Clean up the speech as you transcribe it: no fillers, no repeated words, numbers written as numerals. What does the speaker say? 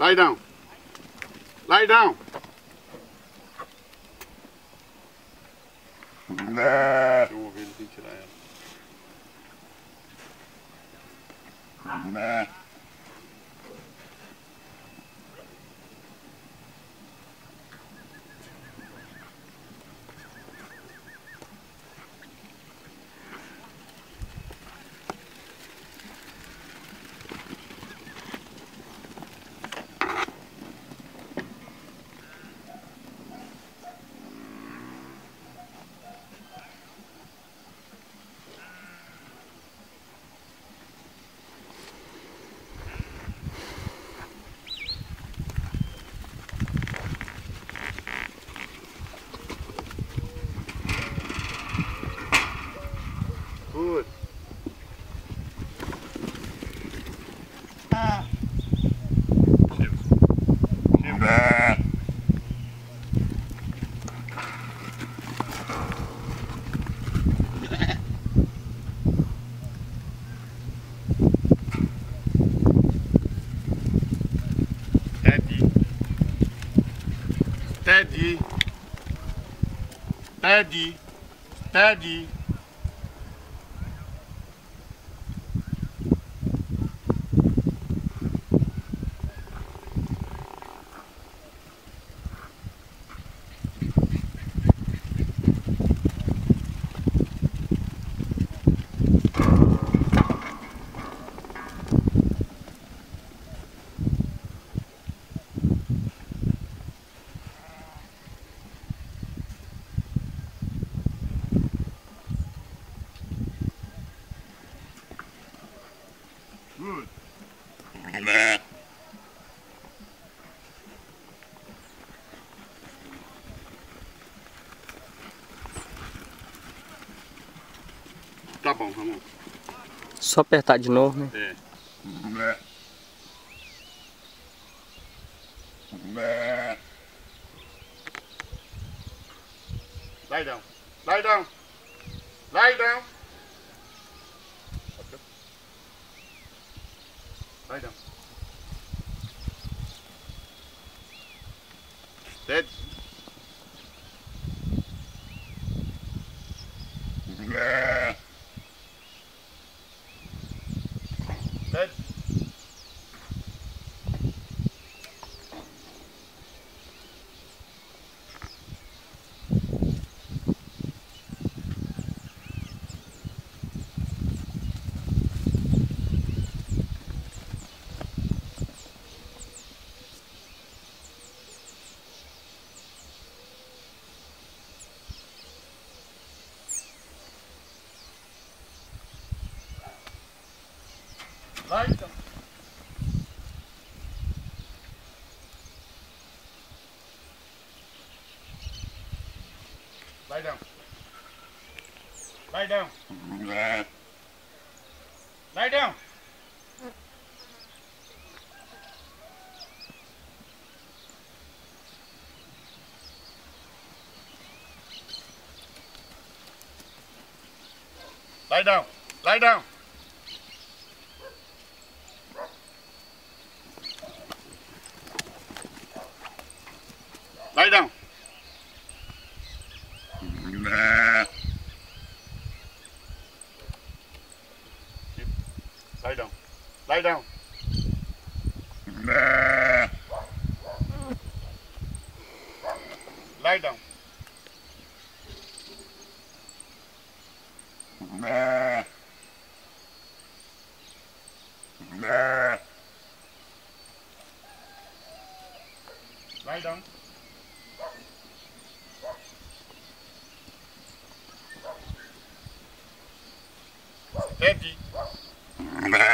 Lie down. Lie down. Deixa eu ouvir ele tirar ela. Good. Steady. Steady. Steady. Good. Tá bom, Ramon. Só apertar de novo, né? É. Lie down. Lie down. Lie down. Okay. Lie down. Steady. Steady. Lie down. Lie down. Lie down. Lie down. Lie down. Lie down. Lie down. Lie down. Lie down. Lie down. Lie down. Steady.